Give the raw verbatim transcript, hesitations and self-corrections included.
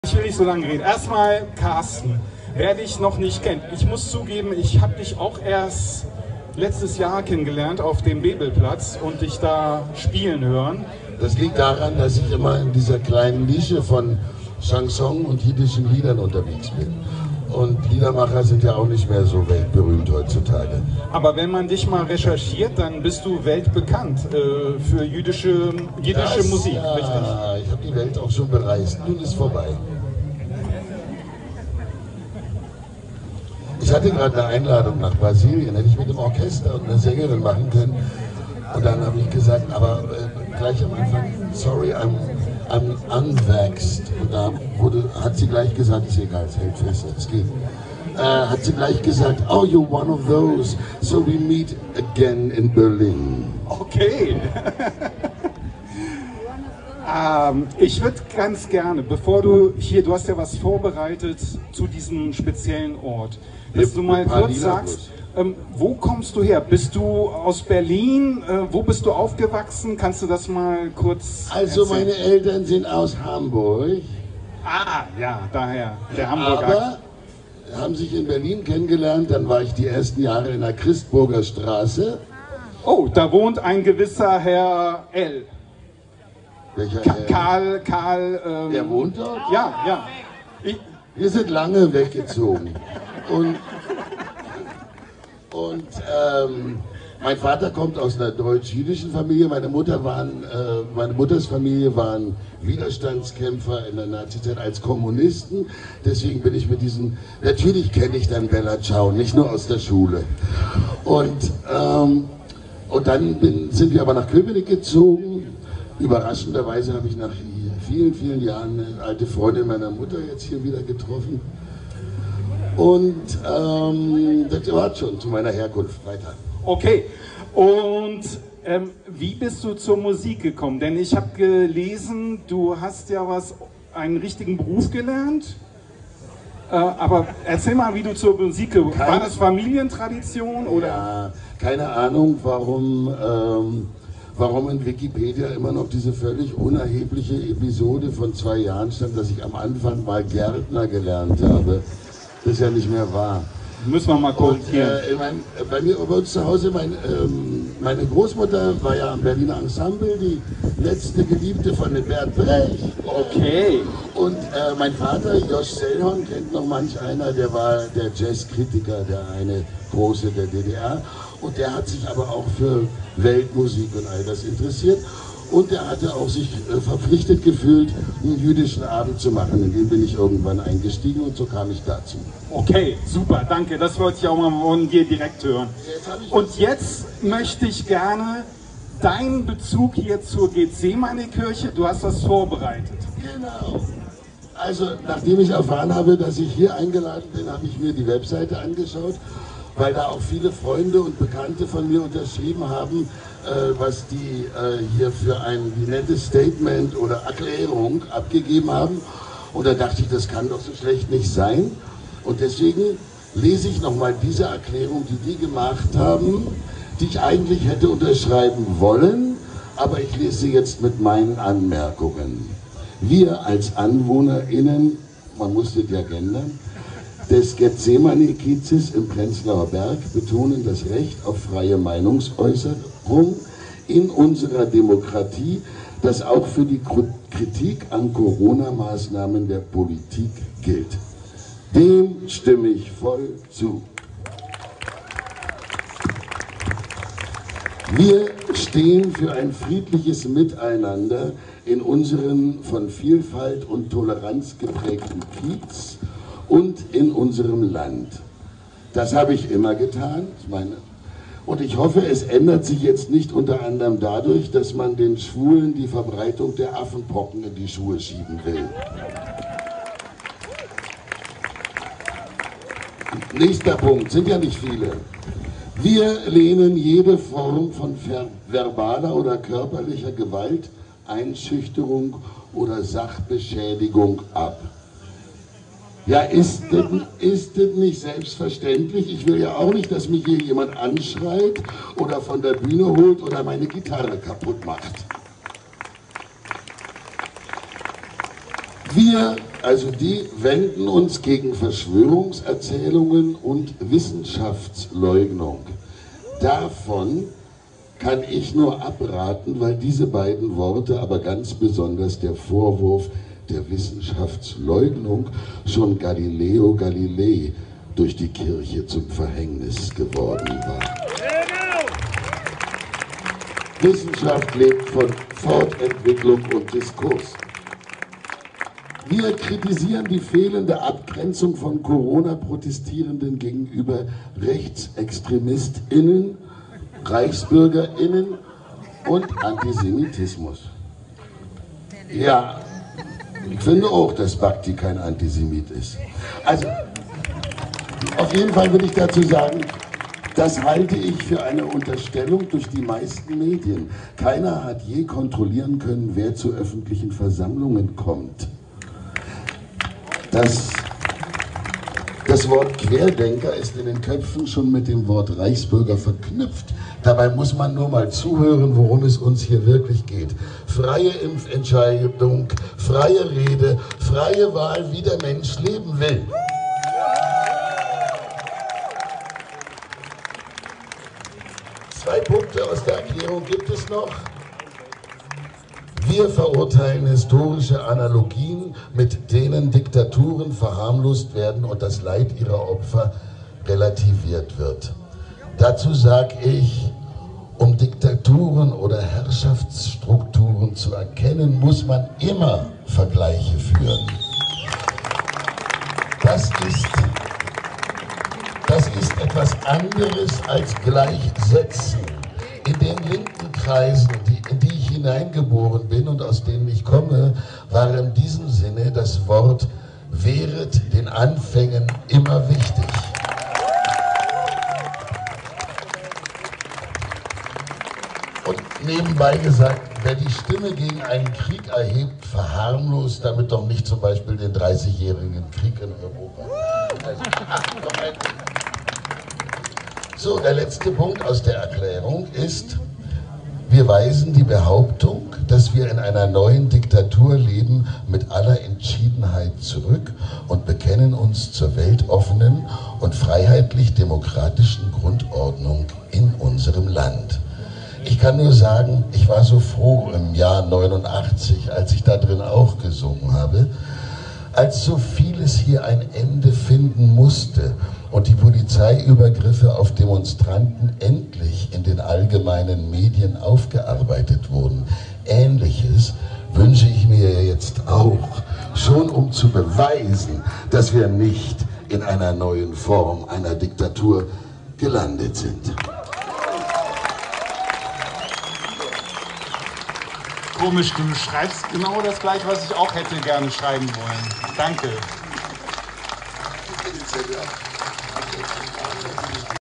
Ich will nicht so lange reden. Erstmal Carsten, wer dich noch nicht kennt. Ich muss zugeben, ich habe dich auch erst letztes Jahr kennengelernt auf dem Bebelplatz und dich da spielen hören. Das liegt daran, dass ich immer in dieser kleinen Nische von Chanson und jiddischen Liedern unterwegs bin. Und Liedermacher sind ja auch nicht mehr so weltberühmt heutzutage. Aber wenn man dich mal recherchiert, dann bist du weltbekannt äh, für jüdische, jiddische das, Musik, ja, richtig? Ja, ich habe die Welt auch schon bereist. Nun ist vorbei. Ich hatte gerade eine Einladung nach Brasilien, hätte ich mit dem Orchester und einer Sängerin machen können. Und dann habe ich gesagt, aber äh, gleich am Anfang, sorry, I'm, I'm unvaxxed. Und da wurde, hat sie gleich gesagt, ist egal, es hält fest, es geht. Äh, hat sie gleich gesagt, oh, you're one of those, so we meet again in Berlin. Okay. ähm, ich würde ganz gerne, bevor du hier, du hast ja was vorbereitet zu diesem speziellen Ort, dass du mal kurz sagst, ähm, wo kommst du her? Bist du aus Berlin? Äh, wo bist du aufgewachsen? Kannst du das mal kurz Also erzählen? meine Eltern sind aus Hamburg. Ah, ja, daher, der Hamburger. Aber haben sich in Berlin kennengelernt, dann war ich die ersten Jahre in der Christburger Straße. Oh, da wohnt ein gewisser Herr L. Welcher Ka Herr? Karl, Karl, ähm, Der wohnt dort? Ja, ja. Ich, Wir sind lange weggezogen. Und, und ähm, mein Vater kommt aus einer deutsch-jüdischen Familie, meine Mutter waren, äh, meine Mutters Familie waren Widerstandskämpfer in der Nazizeit als Kommunisten. Deswegen bin ich mit diesen, natürlich kenne ich dann Bella Ciao, nicht nur aus der Schule. Und, ähm, und dann bin, sind wir aber nach Köpenick gezogen. Überraschenderweise habe ich nach vielen, vielen Jahren eine alte Freundin meiner Mutter jetzt hier wieder getroffen. Und ähm, das war schon zu meiner Herkunft weiter. Okay, und ähm, wie bist du zur Musik gekommen? Denn ich habe gelesen, du hast ja was, einen richtigen Beruf gelernt. Äh, aber erzähl mal, wie du zur Musik gekommen bist. War das Familientradition? Oder? Ja, keine Ahnung, warum, ähm, warum in Wikipedia immer noch diese völlig unerhebliche Episode von zwei Jahren stand, dass ich am Anfang mal Gärtner gelernt habe. Das ist ja nicht mehr wahr. Müssen wir mal korrigieren. Und, äh, mein, bei mir bei uns zu Hause, mein, ähm, meine Großmutter war ja am Berliner Ensemble, die letzte Geliebte von dem Bert Brecht. Okay. Und äh, mein Vater, Josch Sellhorn, kennt noch manch einer, der war der Jazzkritiker, der eine große der D D R. Und der hat sich aber auch für Weltmusik und all das interessiert. Und er hatte auch sich äh, verpflichtet gefühlt, einen jüdischen Abend zu machen. In den bin ich irgendwann eingestiegen und so kam ich dazu. Okay, super, danke. Das wollte ich auch mal von dir direkt hören. Und jetzt möchte ich gerne deinen Bezug hier zur Gethsemane-Kirche, du hast das vorbereitet. Genau. Also, nachdem ich erfahren habe, dass ich hier eingeladen bin, habe ich mir die Webseite angeschaut, weil da auch viele Freunde und Bekannte von mir unterschrieben haben, äh, was die äh, hier für ein nettes Statement oder Erklärung abgegeben haben. Und da dachte ich, das kann doch so schlecht nicht sein. Und deswegen lese ich nochmal diese Erklärung, die die gemacht haben, die ich eigentlich hätte unterschreiben wollen, aber ich lese sie jetzt mit meinen Anmerkungen. Wir als AnwohnerInnen, man muss das ja gendern, des Gethsemane-Kiezes im Prenzlauer Berg betonen das Recht auf freie Meinungsäußerung in unserer Demokratie, das auch für die Kritik an Corona-Maßnahmen der Politik gilt. Dem stimme ich voll zu. Wir stehen für ein friedliches Miteinander in unserem von Vielfalt und Toleranz geprägten Kiez und in unserem Land. Das habe ich immer getan, ich meine, und ich hoffe, es ändert sich jetzt nicht unter anderem dadurch, dass man den Schwulen die Verbreitung der Affenpocken in die Schuhe schieben will. Nächster Punkt, sind ja nicht viele. Wir lehnen jede Form von ver verbaler oder körperlicher Gewalt, Einschüchterung oder Sachbeschädigung ab. Ja, ist das, ist das nicht selbstverständlich? Ich will ja auch nicht, dass mich hier jemand anschreit oder von der Bühne holt oder meine Gitarre kaputt macht. Wir, also die, wenden uns gegen Verschwörungserzählungen und Wissenschaftsleugnung. Davon kann ich nur abraten, weil diese beiden Worte, aber ganz besonders der Vorwurf der Wissenschaftsleugnung, schon Galileo Galilei durch die Kirche zum Verhängnis geworden war. Wissenschaft lebt von Fortentwicklung und Diskurs. Wir kritisieren die fehlende Abgrenzung von Corona-Protestierenden gegenüber RechtsextremistInnen, ReichsbürgerInnen und Antisemitismus. Ja, ich finde auch, dass Bhakti kein Antisemit ist. Also, auf jeden Fall will ich dazu sagen, das halte ich für eine Unterstellung durch die meisten Medien. Keiner hat je kontrollieren können, wer zu öffentlichen Versammlungen kommt. Das, das Wort Querdenker ist in den Köpfen schon mit dem Wort Reichsbürger verknüpft. Dabei muss man nur mal zuhören, worum es uns hier wirklich geht. Freie Impfentscheidung, freie Rede, freie Wahl, wie der Mensch leben will. Zwei Punkte aus der Erklärung gibt es noch. Wir verurteilen historische Analogien, mit denen Diktaturen verharmlost werden und das Leid ihrer Opfer relativiert wird. Dazu sage ich, um Diktaturen oder Herrschaftsstrukturen zu erkennen, muss man immer Vergleiche führen. Das ist, das ist etwas anderes als Gleichsetzen. In den linken Kreisen, die, in die ich hineingeboren bin und aus denen ich komme, war in diesem Sinne das Wort wehret den Anfängen immer wichtig. Und nebenbei gesagt, wer die Stimme gegen einen Krieg erhebt, verharmlost damit doch nicht zum Beispiel den dreißigjährigen Krieg in Europa. Also, ach, noch ein So, der letzte Punkt aus der Erklärung ist, wir weisen die Behauptung, dass wir in einer neuen Diktatur leben, mit aller Entschiedenheit zurück und bekennen uns zur weltoffenen und freiheitlich-demokratischen Grundordnung in unserem Land. Ich kann nur sagen, ich war so froh im Jahr neunundachtzig, als ich da drin auch gesungen habe, als so vieles hier ein Ende finden musste und die Polizeiübergriffe auf Demonstranten endlich in den allgemeinen Medien aufgearbeitet wurden. Ähnliches wünsche ich mir jetzt auch, schon um zu beweisen, dass wir nicht in einer neuen Form einer Diktatur gelandet sind. Komisch, du schreibst genau das gleiche, was ich auch hätte gerne schreiben wollen. Danke.